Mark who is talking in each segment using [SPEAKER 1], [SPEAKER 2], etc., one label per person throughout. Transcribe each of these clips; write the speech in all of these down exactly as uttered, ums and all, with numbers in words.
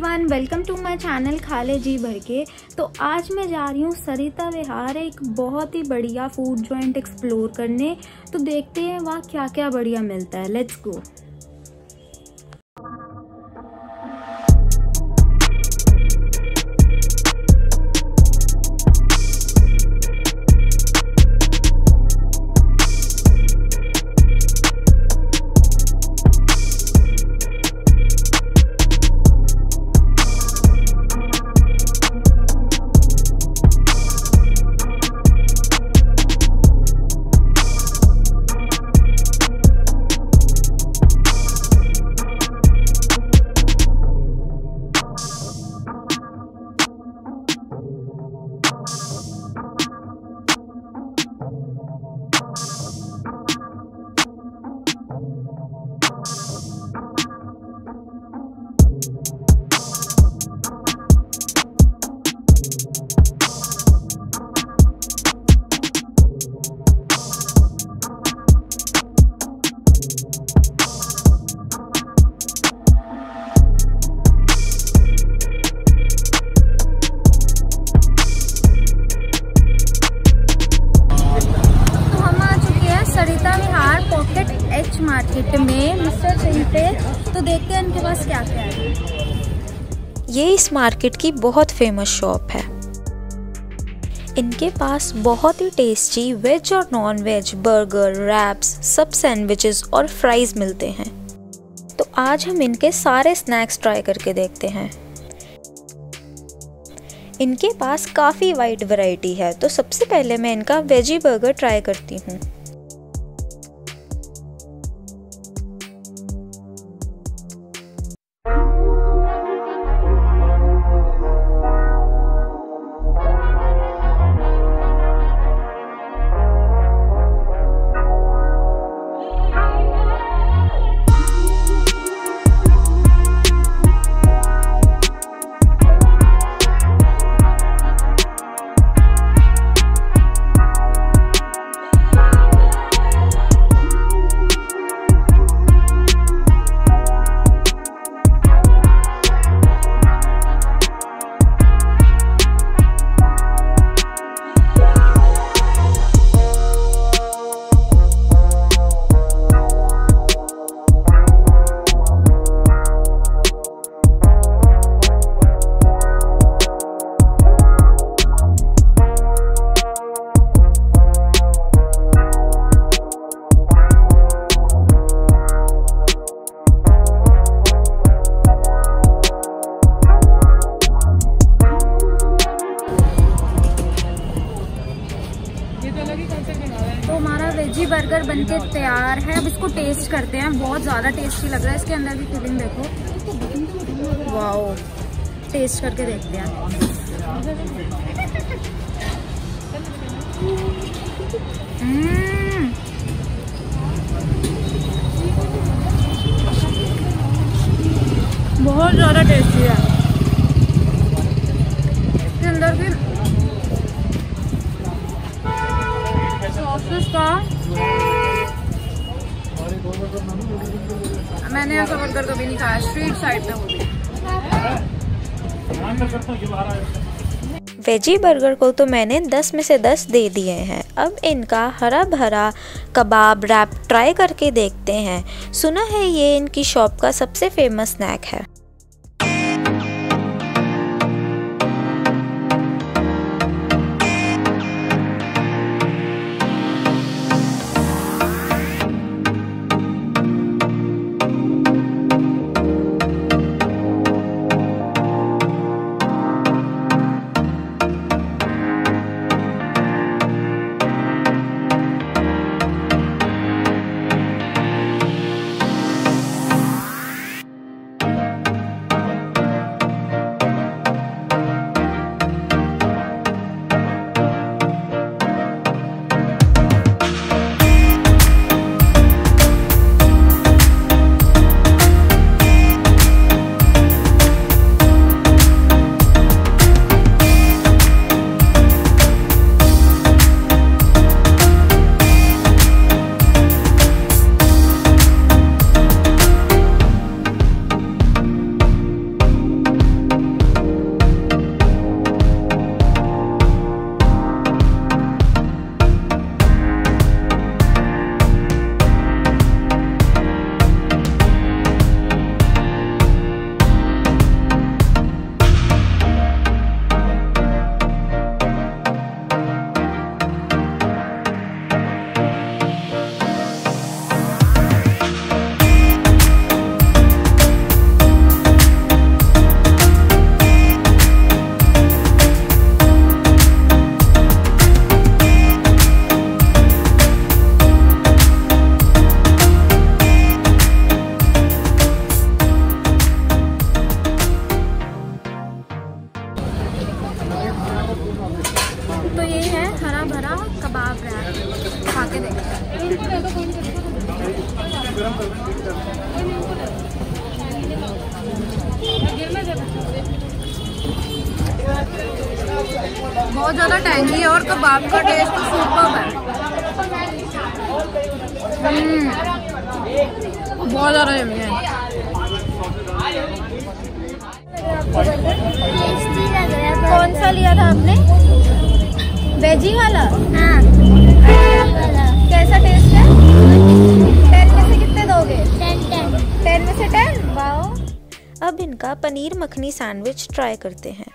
[SPEAKER 1] Everyone, welcome to my channel 𝗏𝗡𝗔 भर के। तो आज मैं जा रही हूँ सरिता विहार, एक बहुत ही बढ़िया फूड जॉइंट एक्सप्लोर करने। तो देखते हैं वहाँ क्या क्या बढ़िया मिलता है। Let's go. मार्केट में मिस्टर सिंह पे। तो देखते हैं इनके पास क्या क्या है।
[SPEAKER 2] ये इस मार्केट की बहुत फेमस शॉप है। इनके पास बहुत ही टेस्टी वेज और non veg burger, wraps, sub sandwiches और फ्राइज मिलते हैं। तो आज हम इनके सारे स्नैक्स ट्राई करके देखते हैं। इनके पास काफ़ी वाइड वैरायटी है। तो सबसे पहले मैं इनका वेजी बर्गर ट्राई करती हूँ।
[SPEAKER 1] तो हमारा वेजी बर्गर बनके तैयार है। अब इसको टेस्ट करते हैं। बहुत ज़्यादा टेस्टी लग रहा है। इसके अंदर की फिलिंग देखो, वाओ। टेस्ट करके देखते हैं। हम्म बहुत ज़्यादा टेस्टी है। इसके अंदर की सॉसेस का मैंने ऐसा बर्गर कभी नहीं खाया स्ट्रीट साइड पे होती।
[SPEAKER 2] वेजी बर्गर को तो मैंने दस में से दस दे दिए हैं। अब इनका हरा भरा कबाब रैप ट्राई करके देखते हैं। सुना है ये इनकी शॉप का सबसे फेमस स्नैक है।
[SPEAKER 1] बहुत ज़्यादा टैंगी है और कबाब का टेस्ट तो सुपर्ब है। बहुत ज़्यादा यम्मी है। कौन सा लिया था आपने? वेजी वाला? हाँ। कैसा टेस्ट है? टेन में से कितने दोगे? टेन टेन टेन में से टेन। वाओ।
[SPEAKER 2] अब इनका पनीर मखनी सैंडविच ट्राई करते हैं।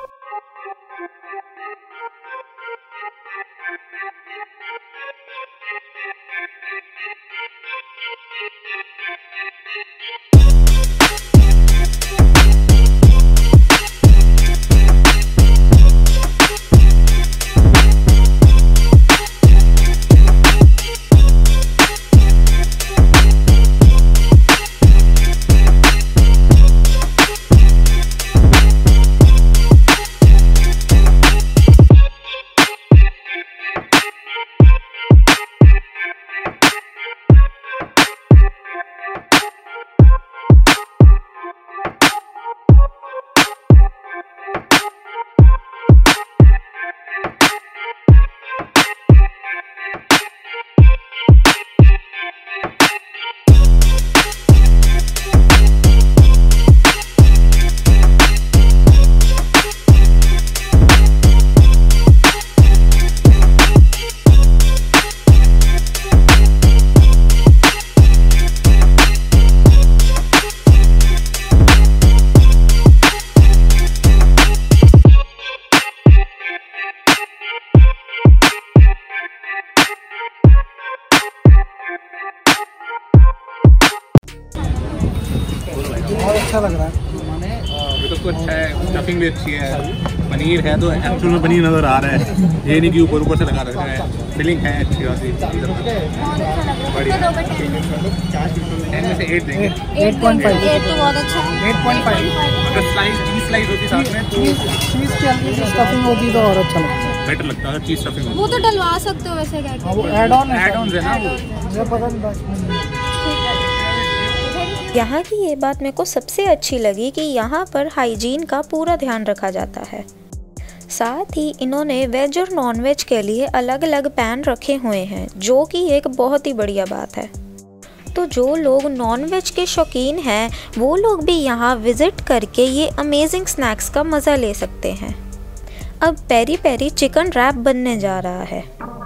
[SPEAKER 3] अच्छा लग रहा है।
[SPEAKER 4] ये तो अच्छा है, स्टफिंग भी अच्छी है, पनीर है तो एक्चुअल में पनीर नज़र आ रहा है, ये नहीं कि ऊपर ऊपर से लगा रखा है। फिलिंग है अच्छी खासी। टेन में से एट देंगे।
[SPEAKER 3] एट पॉइंट फाइव
[SPEAKER 1] तो बहुत अच्छा है।
[SPEAKER 3] एट पॉइंट फाइव
[SPEAKER 4] अगर स्लाइस चीज स्लाइस होती साथ में तो
[SPEAKER 3] चीज़ की हल्की सी स्टफिंग होती तो और अच्छा लगता है।
[SPEAKER 4] बेटर लगता है चीज स्टफिंग होती।
[SPEAKER 1] वो तो डलवा सकते हो वैसे क्या?
[SPEAKER 3] वो एड ऑन
[SPEAKER 4] एड ऑन है ना वो।
[SPEAKER 3] मुझे पता नहीं।
[SPEAKER 2] यहाँ की ये बात मेरे को सबसे अच्छी लगी कि यहाँ पर हाइजीन का पूरा ध्यान रखा जाता है। साथ ही इन्होंने वेज और नॉन वेज के लिए अलग अलग पैन रखे हुए हैं, जो कि एक बहुत ही बढ़िया बात है। तो जो लोग नॉन वेज के शौकीन हैं वो लोग भी यहाँ विज़िट करके ये अमेजिंग स्नैक्स का मज़ा ले सकते हैं। अब पेरी पेरी चिकन रैप बनने जा रहा है।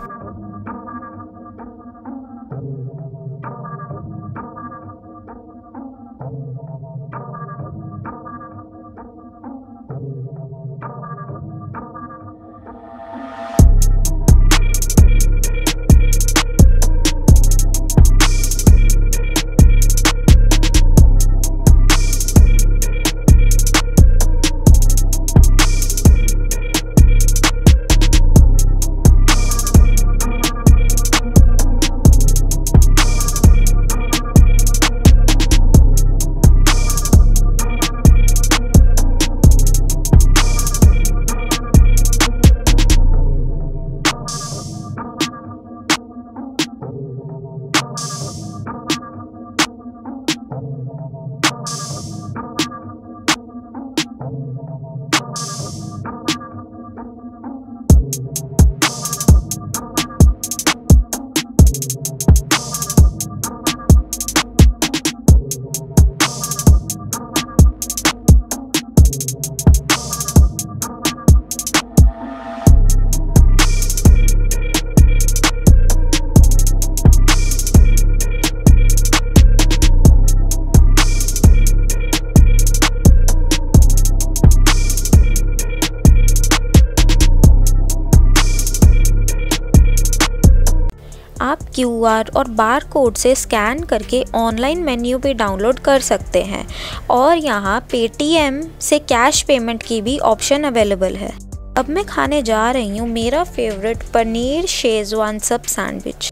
[SPEAKER 2] आप क्यू आर और बार कोड से स्कैन करके ऑनलाइन मेन्यू भी डाउनलोड कर सकते हैं और यहाँ पेटीएम से कैश पेमेंट की भी ऑप्शन अवेलेबल है। अब मैं खाने जा रही हूँ मेरा favourite paneer Schezwan sub sandwich.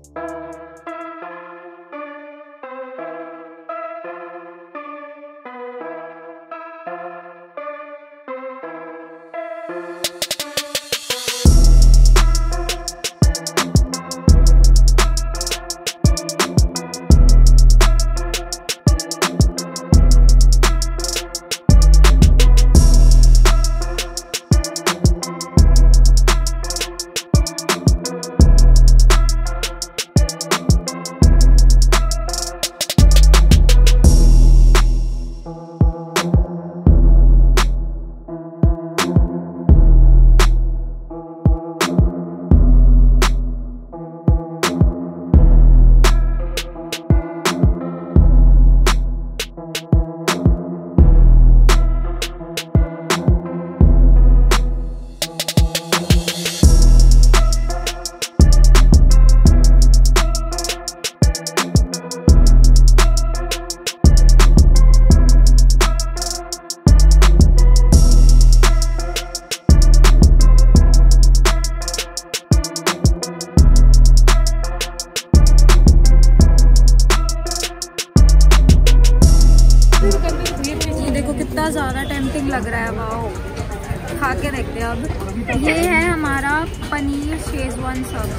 [SPEAKER 1] कितना ज़्यादा टेम्पटिंग लग रहा है। वाओ, खा के देखते हैं अब। ये है हमारा पनीर शेजवान सब।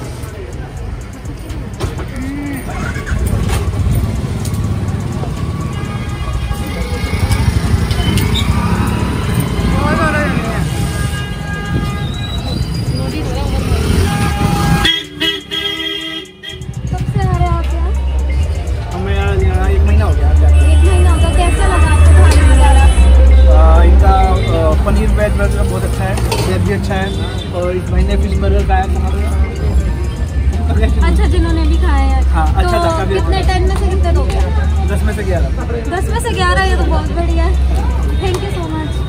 [SPEAKER 3] पनीर वेज बर्गर बहुत अच्छा है, वेज भी अच्छा है। और इस महीने फिश बर्गर खाया था।
[SPEAKER 1] अच्छा, जिन्होंने भी खाया है।
[SPEAKER 3] हाँ, अच्छा
[SPEAKER 1] तो
[SPEAKER 3] था।
[SPEAKER 1] कितने टेन में से कितने दोगे?
[SPEAKER 3] दस में से ग्यारह।
[SPEAKER 1] दस में से ग्यारह, ये तो बहुत बढ़िया है। Thank you so much.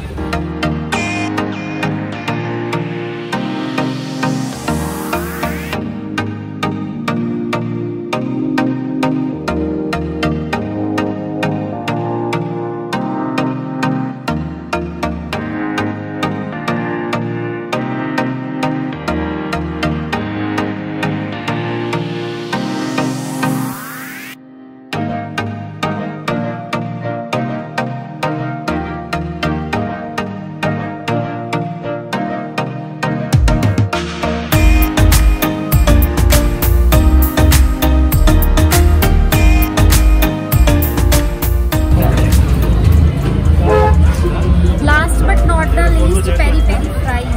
[SPEAKER 1] Peri peri fries.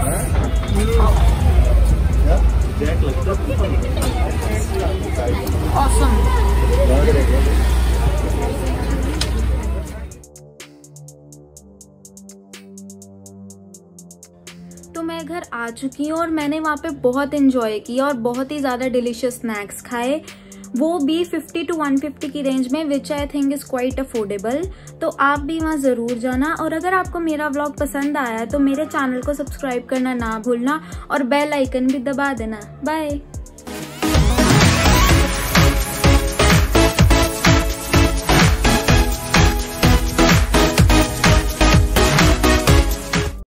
[SPEAKER 1] Awesome. तो मैं घर आ चुकी हूँ और मैंने वहाँ पे बहुत एंजॉय किया और बहुत ही ज़्यादा डिलीशियस स्नैक्स खाए, वो भी फिफ्टी टू वन फिफ्टी की रेंज में, which I think is quite affordable. तो आप भी वहाँ ज़रूर जाना। और अगर आपको मेरा व्लॉग पसंद आया तो मेरे चैनल को सब्सक्राइब करना ना भूलना और बेल आइकन भी दबा देना। बाय।